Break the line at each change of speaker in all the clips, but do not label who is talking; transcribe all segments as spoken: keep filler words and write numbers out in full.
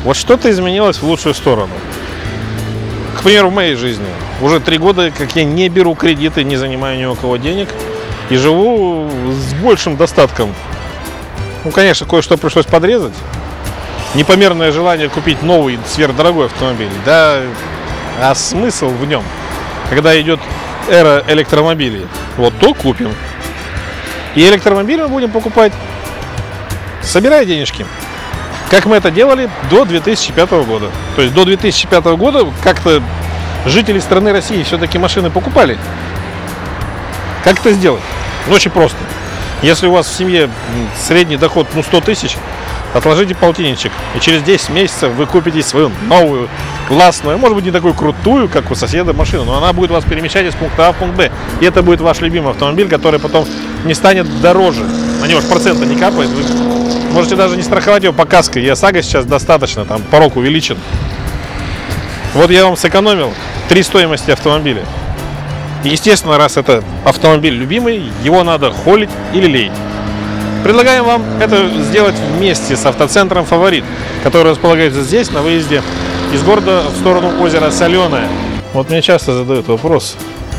Вот что-то изменилось в лучшую сторону. К примеру, в моей жизни. Уже три года, как я не беру кредиты, не занимаю ни у кого денег и живу с большим достатком. Ну, конечно, кое-что пришлось подрезать. Непомерное желание купить новый сверхдорогой автомобиль. Да, а смысл в нем? Когда идет эра электромобилей, вот то купим. И электромобили мы будем покупать, собирая денежки. Как мы это делали до две тысячи пятого года. То есть до две тысячи пятого года как-то жители страны России все-таки машины покупали. Как это сделать? Ну, очень просто. Если у вас в семье средний доход ну, сто тысяч, отложите полтинничек. И через десять месяцев вы купите свою новую, классную, может быть не такую крутую, как у соседа машину, но она будет вас перемещать из пункта А в пункт Б. И это будет ваш любимый автомобиль, который потом не станет дороже. На него же процента не капает. Вы можете даже не страховать его по каско. И ОСАГО сейчас достаточно, там порог увеличен. Вот я вам сэкономил три стоимости автомобиля. Естественно, раз это автомобиль любимый, его надо холить или леять. Предлагаем вам это сделать вместе с автоцентром «Фаворит», который располагается здесь, на выезде из города в сторону озера Соленое. Вот мне часто задают вопрос: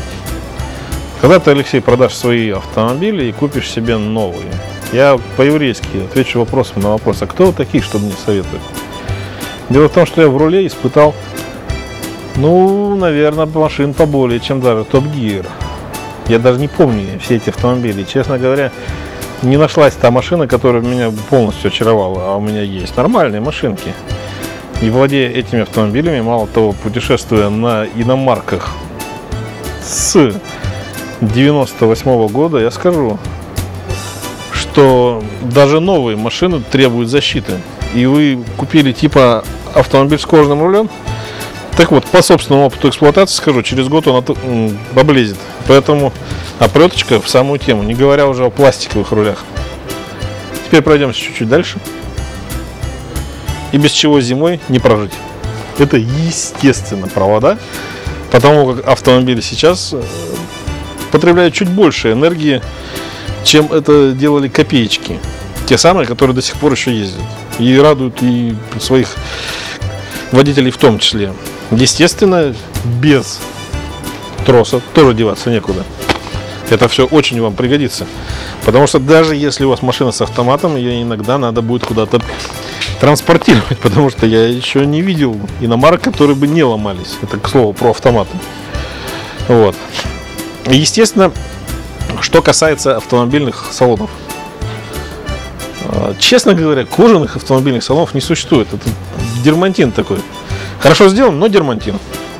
когда ты, Алексей, продашь свои автомобили и купишь себе новые? Я по-еврейски отвечу вопросом на вопрос: а кто вы такие, чтобы мне советовать? Дело в том, что я в руле испытал, ну, наверное, машин поболее, чем даже Top Gear. Я даже не помню все эти автомобили. Честно говоря, не нашлась та машина, которая меня полностью очаровала. А у меня есть нормальные машинки. И владея этими автомобилями, мало того, путешествуя на иномарках с девяносто восьмого года, я скажу, что даже новые машины требуют защиты. И вы купили типа автомобиль с кожаным рулем. Так вот, по собственному опыту эксплуатации скажу, через год он облезет. Поэтому оплеточка в самую тему, не говоря уже о пластиковых рулях. Теперь пройдемся чуть-чуть дальше. И без чего зимой не прожить. Это, естественно, провода. Потому как автомобили сейчас потребляют чуть больше энергии, чем это делали копеечки. Те самые, которые до сих пор еще ездят. И радуют и своих водителей в том числе. Естественно, без троса тоже деваться некуда. Это все очень вам пригодится. Потому что даже если у вас машина с автоматом, ее иногда надо будет куда-то транспортировать. Потому что я еще не видел иномарок, которые бы не ломались. Это, к слову, про автоматы. Вот. Естественно, что касается автомобильных салонов. Честно говоря, кожаных автомобильных салонов не существует. Это дермантин такой. Хорошо сделан, но дермантин.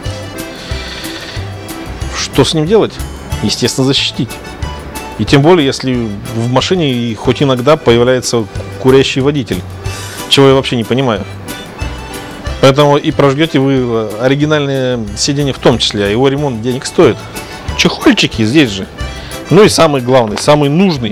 Что с ним делать? Естественно, защитить. И тем более, если в машине хоть иногда появляется курящий водитель. Чего я вообще не понимаю. Поэтому и прожгете вы оригинальное сиденье в том числе. А его ремонт денег стоит. Чехольчики здесь же. Ну и самый главный, самый нужный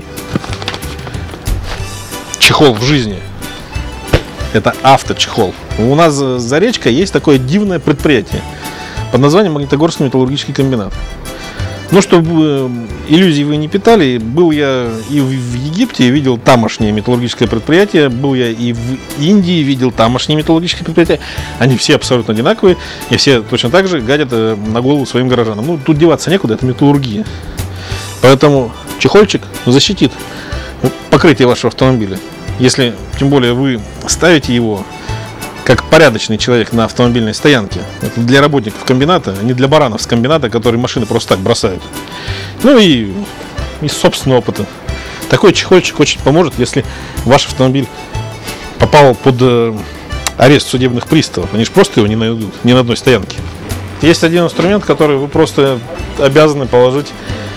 чехол в жизни. Это авточехол. У нас за речкой есть такое дивное предприятие под названием Магнитогорский металлургический комбинат. Ну, чтобы иллюзий вы не питали, был я и в Египте, и видел тамошнее металлургическое предприятие, был я и в Индии, видел тамошнее металлургическое предприятие. Они все абсолютно одинаковые, и все точно так же гадят на голову своим горожанам. Ну, тут деваться некуда, это металлургия. Поэтому чехольчик защитит покрытие вашего автомобиля. Если, тем более, вы ставите его как порядочный человек на автомобильной стоянке. Это для работников комбината, а не для баранов с комбината, которые машины просто так бросают. Ну и из собственного опыта. Такой чехольчик очень поможет, если ваш автомобиль попал под э, арест судебных приставов. Они же просто его не найдут ни на одной стоянке. Есть один инструмент, который вы просто обязаны положить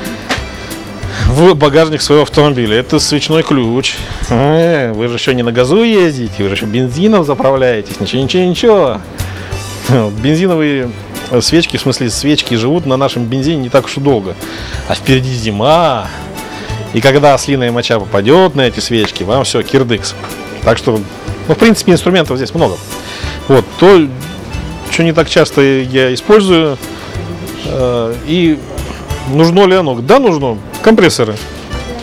в багажник своего автомобиля. Это свечной ключ. Э, вы же еще не на газу ездите, вы же еще бензином заправляетесь. Ничего, ничего, ничего. Бензиновые свечки, в смысле свечки, живут на нашем бензине не так уж и долго. А впереди зима. И когда ослиная моча попадет на эти свечки, вам все, кирдыкс. Так что, ну, в принципе, инструментов здесь много. Вот, то, что не так часто я использую. Э, и нужно ли оно? Да, нужно. Компрессоры.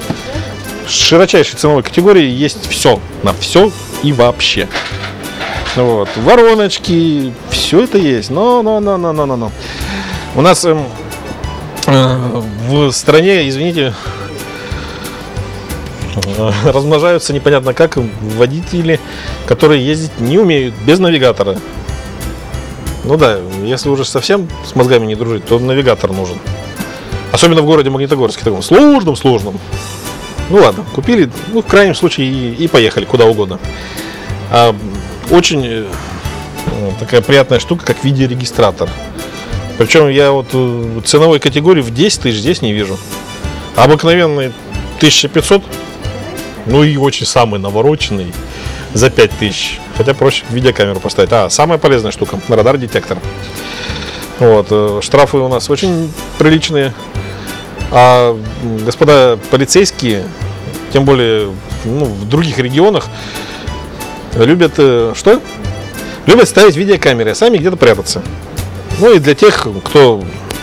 С широчайшей ценовой категории есть все. На все и вообще. Вот. Вороночки, все это есть. Но, но, но, но, но, но, но. У нас э, э, в стране, извините, э, размножаются непонятно как водители, которые ездить не умеют без навигатора. Ну да, если уже совсем с мозгами не дружить, то навигатор нужен. Особенно в городе Магнитогорске, таком сложном, сложном. Ну ладно, купили, ну в крайнем случае и, и поехали куда угодно. А, очень э, такая приятная штука, как видеорегистратор. Причем я вот э, ценовой категории в десять тысяч здесь не вижу. Обыкновенный тысяча пятьсот, ну и очень самый навороченный за пять тысяч. Хотя проще видеокамеру поставить. А, самая полезная штука, радар-детектор. Вот, э, штрафы у нас очень приличные. А господа полицейские, тем более ну, в других регионах, любят э, что? Любят ставить видеокамеры, а сами где-то прятаться. Ну и для тех, кто,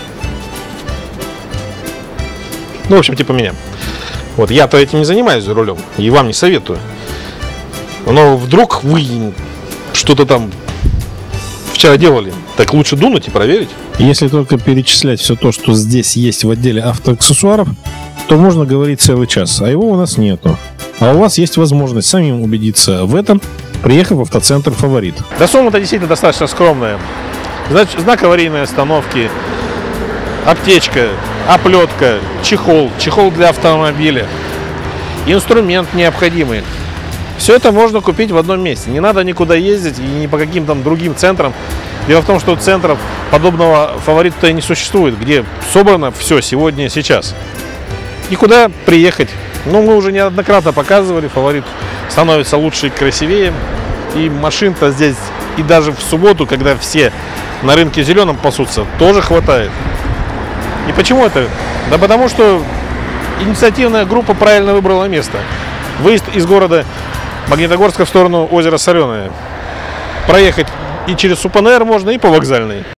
ну в общем типа меня. Вот я-то этим не занимаюсь за рулем и вам не советую. Но вдруг вы что-то там вчера делали, так лучше дунуть и проверить.
Если только перечислять все то, что здесь есть в отделе автоаксессуаров, то можно говорить целый час, а его у нас нету. А у вас есть возможность самим убедиться в этом, приехав в автоцентр «Фаворит».
Да, сумма-то действительно достаточно скромная. Значит, знак аварийной остановки, аптечка, оплетка, чехол, чехол для автомобиля, инструмент необходимый. Все это можно купить в одном месте. Не надо никуда ездить и ни по каким там другим центрам. Дело в том, что центров подобного «Фаворита» и не существует, где собрано все сегодня и сейчас. И куда приехать? Ну, мы уже неоднократно показывали, «Фаворит» становится лучше и красивее. И машин-то здесь, и даже в субботу, когда все на рынке зеленом пасутся, тоже хватает. И почему это? Да потому что инициативная группа правильно выбрала место. Выезд из города Магнитогорска в сторону озера Соленое. Проехать и через СУПНР можно, и по Вокзальной.